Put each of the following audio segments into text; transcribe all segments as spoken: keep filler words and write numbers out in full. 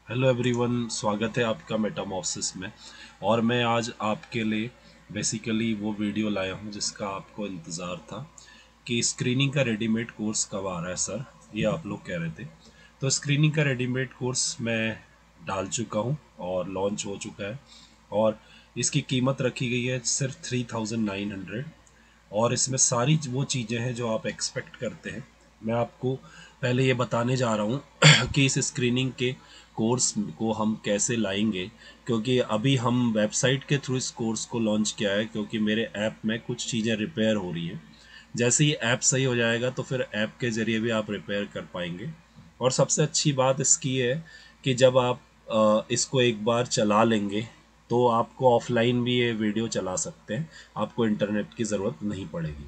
Hello everyone, स्वागत है आपका मेटामॉर्फोसिस में। और मैं आज आपके लिए बेसिकली वो वीडियो लाया हूँ जिसका आपको इंतज़ार था कि स्क्रीनिंग का रेडीमेड कोर्स कब आ रहा है सर, ये आप लोग कह रहे थे। तो स्क्रीनिंग का रेडीमेड कोर्स मैं डाल चुका हूँ और लॉन्च हो चुका है, और इसकी कीमत रखी गई है सिर्फ थ्री थाउजेंड नाइन हंड्रेड। और इसमें सारी वो चीज़ें हैं जो आप एक्सपेक्ट करते हैं। मैं आपको पहले ये बताने जा रहा हूँ कि इस स्क्रीनिंग के कोर्स को हम कैसे लाएंगे, क्योंकि अभी हम वेबसाइट के थ्रू इस कोर्स को लॉन्च किया है, क्योंकि मेरे ऐप में कुछ चीज़ें रिपेयर हो रही हैं। जैसे ही ऐप सही हो जाएगा तो फिर ऐप के ज़रिए भी आप रिपेयर कर पाएंगे। और सबसे अच्छी बात इसकी है कि जब आप अ, इसको एक बार चला लेंगे तो आपको ऑफलाइन भी ये वीडियो चला सकते हैं, आपको इंटरनेट की ज़रूरत नहीं पड़ेगी।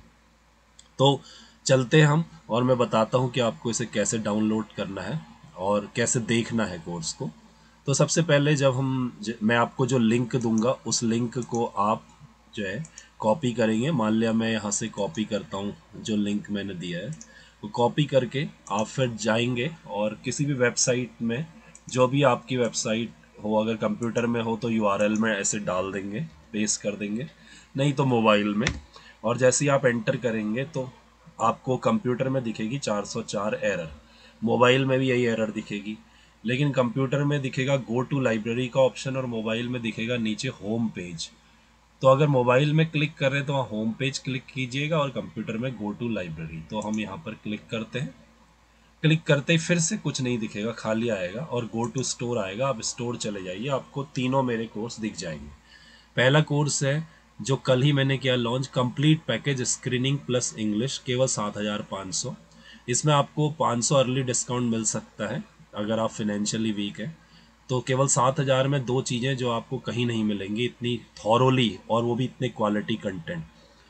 तो चलते हैं हम, और मैं बताता हूँ कि आपको इसे कैसे डाउनलोड करना है और कैसे देखना है कोर्स को। तो सबसे पहले जब हम ज, मैं आपको जो लिंक दूंगा उस लिंक को आप जो है कॉपी करेंगे। मान लिया मैं यहाँ से कॉपी करता हूँ जो लिंक मैंने दिया है, वो कॉपी करके आप फिर जाएंगे और किसी भी वेबसाइट में, जो भी आपकी वेबसाइट हो, अगर कंप्यूटर में हो तो यूआरएल में ऐसे डाल देंगे, पेस्ट कर देंगे, नहीं तो मोबाइल में। और जैसे ही आप एंटर करेंगे तो आपको कंप्यूटर में दिखेगी चार सौ चार एरर, मोबाइल में भी यही एरर दिखेगी। लेकिन कंप्यूटर में दिखेगा गो टू लाइब्रेरी का ऑप्शन और मोबाइल में दिखेगा नीचे होम पेज। तो अगर मोबाइल में क्लिक कर रहे हैं तो वहाँ होम पेज क्लिक कीजिएगा और कंप्यूटर में गो टू लाइब्रेरी। तो हम यहाँ पर क्लिक करते हैं। क्लिक करते ही फिर से कुछ नहीं दिखेगा, खाली आएगा और गो टू स्टोर आएगा। आप स्टोर चले जाइए, आपको तीनों मेरे कोर्स दिख जाएंगे। पहला कोर्स है जो कल ही मैंने किया launch, complete package screening plus English, केवल सात हज़ार पाँच सौ। इसमें आपको पाँच सौ अर्ली डिस्काउंट मिल सकता है अगर आप फिनेंशियली वीक हैं। तो केवल सात हज़ार में दो चीज़ें जो आपको कहीं नहीं मिलेंगी इतनी थॉरोली, और वो भी इतने क्वालिटी कंटेंट।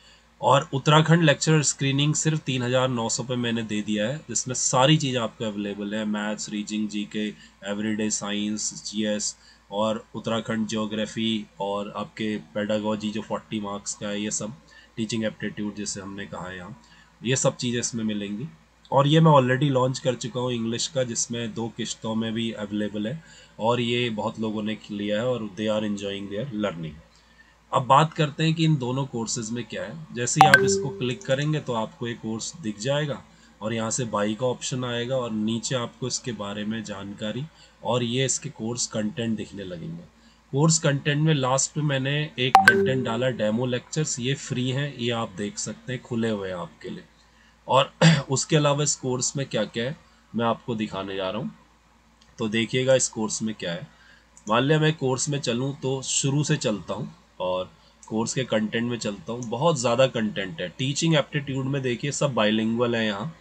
और उत्तराखंड लेक्चर स्क्रीनिंग सिर्फ तीन हज़ार नौ सौ पे मैंने दे दिया है, जिसमें सारी चीज़ें आपको अवेलेबल है, maths, reasoning, GK, everyday science, GS, और उत्तराखंड ज्योग्राफी, और आपके पेडागोजी जो फोर्टी मार्क्स का है, ये सब टीचिंग एप्टीट्यूड जिसे हमने कहा है यहाँ, ये सब चीज़ें इसमें मिलेंगी। और ये मैं ऑलरेडी लॉन्च कर चुका हूँ इंग्लिश का, जिसमें दो किश्तों में भी अवेलेबल है, और ये बहुत लोगों ने लिया है और they are enjoying their learning. अब बात करते हैं कि इन दोनों कोर्सेज में क्या है। जैसे ही आप इसको क्लिक करेंगे तो आपको एक कोर्स दिख जाएगा, और यहाँ से बाई का ऑप्शन आएगा, और नीचे आपको इसके बारे में जानकारी और ये इसके कोर्स कंटेंट दिखने लगेंगे। कोर्स कंटेंट में लास्ट में मैंने एक कंटेंट डाला, डेमो लेक्चर्स, ये फ्री हैं, ये आप देख सकते हैं, खुले हुए हैं आपके लिए। और उसके अलावा इस कोर्स में क्या क्या है मैं आपको दिखाने जा रहा हूँ। तो देखिएगा इस कोर्स में क्या है। मान लिया मैं कोर्स में चलूँ तो शुरू से चलता हूँ और कोर्स के कंटेंट में चलता हूँ। बहुत ज़्यादा कंटेंट है। टीचिंग एप्टीट्यूड में देखिए सब बाइलिंगुअल है यहाँ।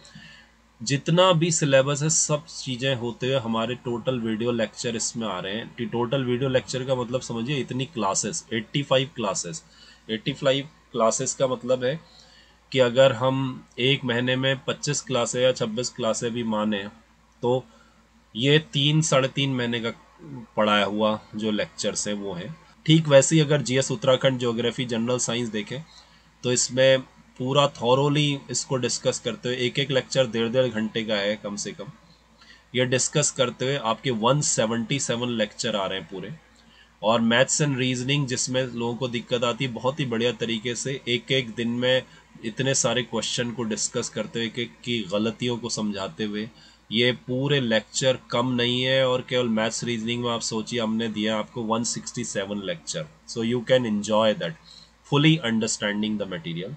जितना भी सिलेबस है सब चीज़ें होते हुए हमारे टोटल वीडियो लेक्चर इसमें आ रहे हैं। टोटल वीडियो लेक्चर का मतलब समझिए इतनी क्लासेस, पचासी क्लासेस। पचासी क्लासेस का मतलब है कि अगर हम एक महीने में पच्चीस क्लासें या छब्बीस क्लासें भी माने तो ये तीन साढ़े तीन महीने का पढ़ाया हुआ जो लेक्चर्स है वो है। ठीक वैसे ही अगर GS Uttarakhand geography general science देखें तो इसमें पूरा थॉरोली इसको डिस्कस करते हुए, एक एक लेक्चर डेढ़ डेढ़ घंटे का है कम से कम, ये डिस्कस करते हुए आपके एक सौ सतहत्तर लेक्चर आ रहे हैं पूरे। और मैथ्स एंड रीजनिंग जिसमें लोगों को दिक्कत आती है, बहुत ही बढ़िया तरीके से एक एक दिन में इतने सारे क्वेश्चन को डिस्कस करते हुए, एक एक की गलतियों को समझाते हुए, ये पूरे लेक्चर कम नहीं है। और केवल मैथ्स रीजनिंग में आप सोचिए हमने दिया आपको एक सौ सड़सठ lecture, so you can enjoy that fully understanding the material.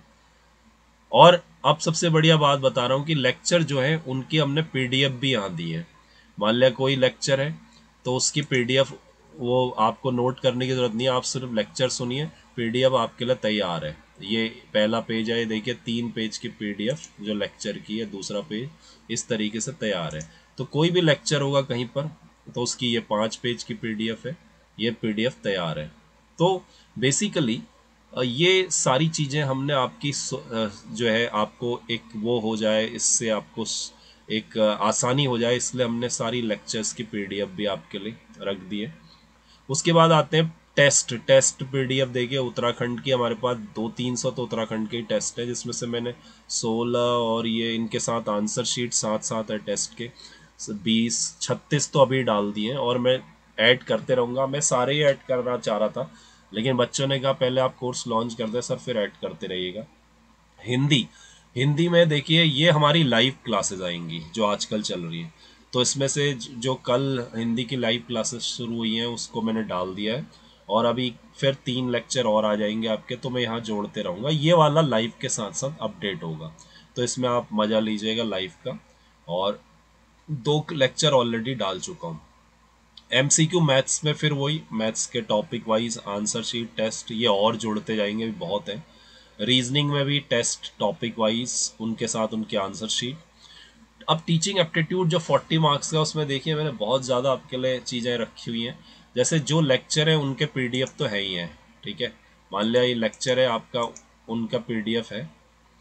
और अब सबसे बढ़िया बात बता रहा हूँ कि लेक्चर जो है उनकी हमने पीडीएफ भी यहाँ दी है। मान लिया कोई लेक्चर है तो उसकी पीडीएफ, वो आपको नोट करने की जरूरत नहीं है, आप सिर्फ लेक्चर सुनिए, पीडीएफ आपके लिए तैयार है। ये पहला पेज है, ये देखिए तीन पेज की पीडीएफ जो लेक्चर की है, दूसरा पेज इस तरीके से तैयार है। तो कोई भी लेक्चर होगा कहीं पर तो उसकी ये पाँच पेज की पीडीएफ है, ये पीडीएफ तैयार है। तो बेसिकली ये सारी चीज़ें हमने आपकी जो है आपको एक वो हो जाए, इससे आपको एक आसानी हो जाए, इसलिए हमने सारी लेक्चर्स की पीडीएफ भी आपके लिए रख दी है। उसके बाद आते हैं टेस्ट। टेस्ट पीडीएफ देखिए उत्तराखंड की हमारे पास दो तीन सौ तो उत्तराखंड के ही टेस्ट है, जिसमें से मैंने सोलह और ये इनके साथ आंसर शीट साथ साथ है टेस्ट के। बीस छत्तीस तो अभी डाल दिए हैं और मैं ऐड करते रहूँगा। मैं सारे ही ऐड करना चाह रहा था, लेकिन बच्चों ने कहा पहले आप कोर्स लॉन्च कर दें सर, फिर ऐड करते रहिएगा। हिंदी हिंदी में देखिए ये हमारी लाइव क्लासेस आएंगी जो आजकल चल रही है। तो इसमें से जो कल हिंदी की लाइव क्लासेस शुरू हुई हैं उसको मैंने डाल दिया है, और अभी फिर तीन लेक्चर और आ जाएंगे आपके, तो मैं यहाँ जोड़ते रहूँगा। ये वाला लाइव के साथ साथ अपडेट होगा, तो इसमें आप मज़ा लीजिएगा लाइव का। और दो लेक्चर ऑलरेडी डाल चुका हूँ। एमसीक्यू मैथ्स में फिर वही मैथ्स के topic wise answer sheet test ये और जोड़ते जाएंगे, भी बहुत है। रीजनिंग में भी टेस्ट टॉपिक वाइज उनके साथ उनके आंसर शीट। अब टीचिंग एप्टीट्यूड जो फोर्टी मार्क्स का, उसमें देखिए मैंने बहुत ज़्यादा आपके लिए चीज़ें रखी हुई हैं। जैसे जो लेक्चर है उनके पीडीएफ तो है ही हैं, ठीक है। मान लिया ये लेक्चर है आपका, उनका पीडीएफ है,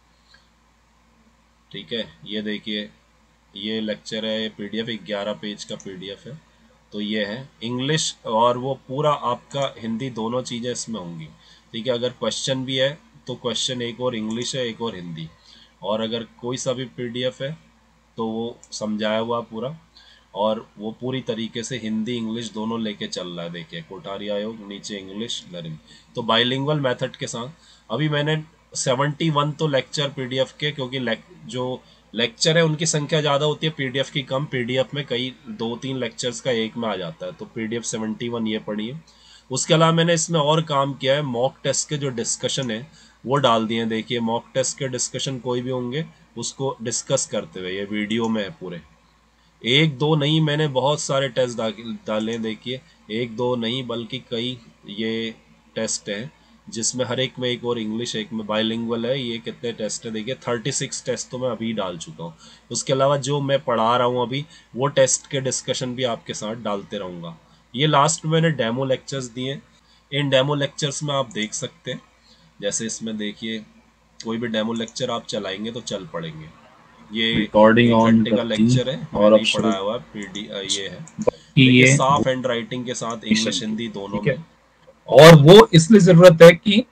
ठीक है। ये देखिए ये लेक्चर है, ये पीडीएफ ग्यारह पेज का पीडीएफ है। तो ये है इंग्लिश और वो पूरा आपका हिंदी, दोनों चीज़ें इसमें होंगी, ठीक है। अगर क्वेश्चन भी है तो क्वेश्चन एक और इंग्लिश है एक और हिंदी, और अगर कोई सा भी पीडीएफ है तो वो समझाया हुआ पूरा, और वो पूरी तरीके से हिंदी इंग्लिश दोनों लेके चल रहा है। देखिए कोठारी आयोग, नीचे इंग्लिश लर्निंग, तो बाइलिंगुअल मेथड के साथ। अभी मैंने सेवेंटी वन तो लेक्चर पीडीएफ के, क्योंकि लेक, जो लेक्चर है उनकी संख्या ज़्यादा होती है, पीडीएफ की कम। पीडीएफ में कई दो तीन लेक्चर्स का एक में आ जाता है, तो पीडीएफ सेवेंटी वन ये पढ़िए। उसके अलावा मैंने इसमें और काम किया है, मॉक टेस्ट के जो डिस्कशन है वो डाल दिए हैं। देखिए मॉक टेस्ट के डिस्कशन कोई भी होंगे उसको डिस्कस करते हुए, ये वीडियो में है पूरे। एक दो नहीं, मैंने बहुत सारे टेस्ट डाले। देखिए एक दो नहीं बल्कि कई ये टेस्ट हैं, जिसमें हर एक में एक और इंग्लिश एक में बाइलिंगुअल है। ये कितने टेस्ट है देखिए, थर्टी सिक्स टेस्ट तो मैं अभी डाल चुका हूँ। उसके अलावा जो मैं पढ़ा रहा हूँ अभी, वो टेस्ट के डिस्कशन भी आपके साथ डालते रहूँगा। ये लास्ट में मैंने डेमो लेक्चर्स दिए, इन डेमो लेक्चर्स में आप देख सकते हैं। जैसे इसमें देखिए कोई भी डेमो लेक्चर आप चलाएंगे तो चल पड़ेंगे। ये रिकॉर्डिंग एक ऑन घंटे का करती लेक्चर है, और मैंने अब ही शुरू पढ़ाया हुआ है, पीडी ये है। की देखिए ये साफ हैंड राइटिंग के साथ मिशन इंग्लिश थी, हिंदी दोनों ठीक है। में। और और वो इसलिए जरूरत है कि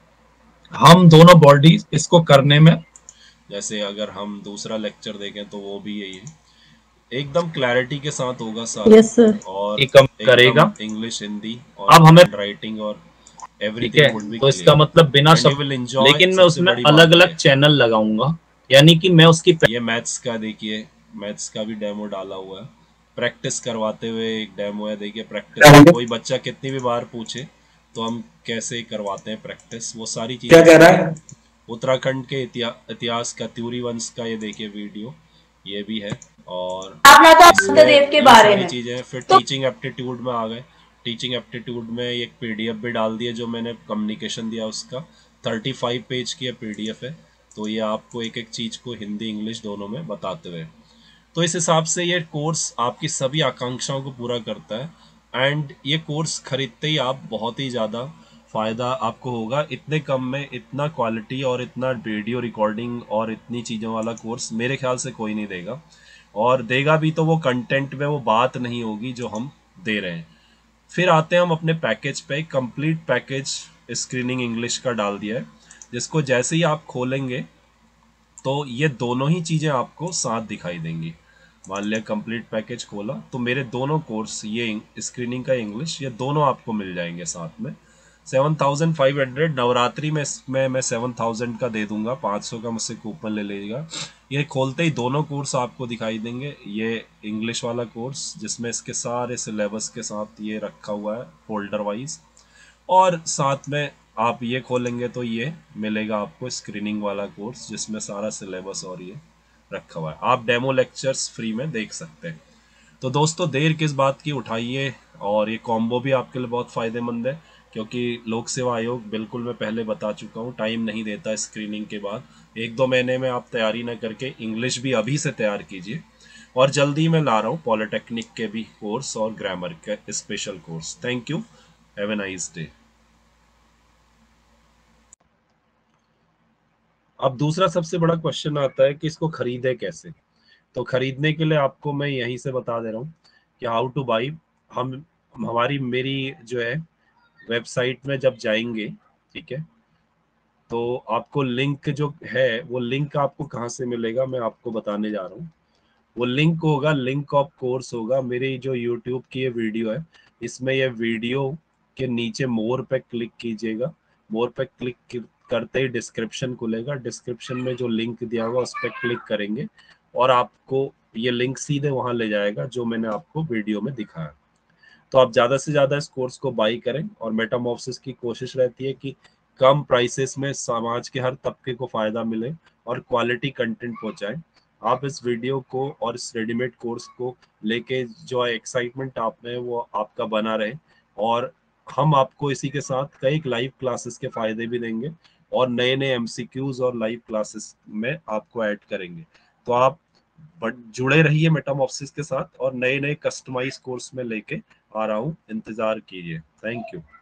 हम दोनों बॉडी इसको करने में जैसे अगर हम दूसरा लेक्चर देखें तो वो भी यही है, एकदम क्लैरिटी के साथ होगा सारा। Yes sir. और एक कम एकदम करेगा। इंग्लिश हिंदी और अब हमें, हैंड राइटिंग और ठीक है, एवरीथिंग वुड बी तो इसका क्लियर मतलब बिना एंड सब, यू विल एंजॉय। लेकिन मैं सबसे उसमें बड़ी अलग बात अलग ये चैनल लगाऊंगा, यानी कि मैं उसकी ये मैथ्स का देखिए, मैथ्स का भी डेमो डाला हुआ है। प्रैक्टिस करवाते हुए एक डेमो है, देखिए प्रैक्टिस कोई बच्चा कितनी भी बार पूछे तो हम कैसे करवाते हैं प्रैक्टिस, वो सारी क्या चीज़ें कह रहा इसमें हैं। है। उत्तराखंड के इतिहा, इतिहास का, त्यूरी वंश का ये देखिए वीडियो, ये भी है। और अपना तो इसमें बुद्धदेव के ये बारे सारी में चीज़ें हैं। फिर तो टीचिंग एप्टीट्यूड में आ गए। टीचिंग एप्टीट्यूड में एक पीडीएफ भी डाल दिया, जो मैंने कम्युनिकेशन दिया उसका, थर्टी फाइव पेज की पीडीएफ है। तो ये आपको एक एक चीज़ को हिंदी इंग्लिश दोनों में बताते हुए, तो इस हिसाब से ये कोर्स आपकी सभी आकांक्षाओं को पूरा करता है। एंड ये कोर्स खरीदते ही आप बहुत ही ज़्यादा फ़ायदा आपको होगा। इतने कम में इतना क्वालिटी और इतना वीडियो रिकॉर्डिंग और इतनी चीज़ों वाला कोर्स मेरे ख्याल से कोई नहीं देगा, और देगा भी तो वो कंटेंट में वो बात नहीं होगी जो हम दे रहे हैं। फिर आते हैं हम अपने पैकेज पे। कंप्लीट पैकेज स्क्रीनिंग इंग्लिश का डाल दिया है, जिसको जैसे ही आप खोलेंगे तो ये दोनों ही चीज़ें आपको साथ दिखाई देंगी। मान लिया कंप्लीट पैकेज खोला तो मेरे दोनों कोर्स, ये स्क्रीनिंग का इंग्लिश, ये दोनों आपको मिल जाएंगे साथ में। Seven thousand five hundred Navratri में इसमें मैं सेवन थाउजेंड का दे दूंगा, पाँच सौ का मुझसे कूपन ले लीजिएगा। ये खोलते ही दोनों कोर्स आपको दिखाई देंगे। ये इंग्लिश वाला कोर्स जिसमें इसके सारे सिलेबस के साथ ये रखा हुआ है फोल्डर वाइज, और साथ में आप ये खोलेंगे तो ये मिलेगा आपको स्क्रीनिंग वाला कोर्स जिसमें सारा सिलेबस और ये रखा हुआ है। आप डेमो लेक्चर्स फ्री में देख सकते हैं। तो दोस्तों देर किस बात की, उठाइए। और ये कॉम्बो भी आपके लिए बहुत फ़ायदेमंद है, क्योंकि लोक सेवा आयोग, बिल्कुल मैं पहले बता चुका हूँ, टाइम नहीं देता स्क्रीनिंग के बाद। एक दो महीने में आप तैयारी ना करके इंग्लिश भी अभी से तैयार कीजिए। और जल्दी मैं ला रहा हूँ पॉलिटेक्निक के भी कोर्स और ग्रामर के special course. Thank you, have a nice day. अब दूसरा सबसे बड़ा क्वेश्चन आता है कि इसको खरीदे कैसे। तो खरीदने के लिए आपको मैं यहीं से बता दे रहा हूँ कि हाउ टू बाई। हम हमारी मेरी जो है वेबसाइट में जब जाएंगे, ठीक है, तो आपको लिंक जो है वो लिंक आपको कहाँ से मिलेगा मैं आपको बताने जा रहा हूँ। वो लिंक होगा, लिंक ऑफ कोर्स होगा। मेरी जो यूट्यूब की ये वीडियो है, इसमें ये वीडियो के नीचे मोर पे क्लिक कीजिएगा। मोर पे क्लिक करते ही डिस्क्रिप्शन खुलेगा, डिस्क्रिप्शन में जो लिंक दिया होगा उस पर क्लिक करेंगे और आपको ये लिंक सीधे वहां ले जाएगा जो मैंने आपको वीडियो में दिखाया। तो आप ज्यादा से ज्यादा इस कोर्स को बाई करें, और मेटामॉर्फोसिस की कोशिश रहती है कि कम प्राइसेस में समाज के हर तबके को फायदा मिले और क्वालिटी कंटेंट पहुंचाएं। आप इस वीडियो को और इस रेडीमेड कोर्स को लेके जो एक्साइटमेंट आप में वो आपका बना रहे, और हम आपको इसी के साथ कई लाइव क्लासेस के फायदे भी देंगे और नए नए एमसीक्यूज और लाइव क्लासेस में आपको ऐड करेंगे। तो आप बट जुड़े रहिए मेटामॉर्फोसिस के साथ, और नए नए कस्टमाइज कोर्स में लेके आ रहा हूँ, इंतजार कीजिए। Thank you.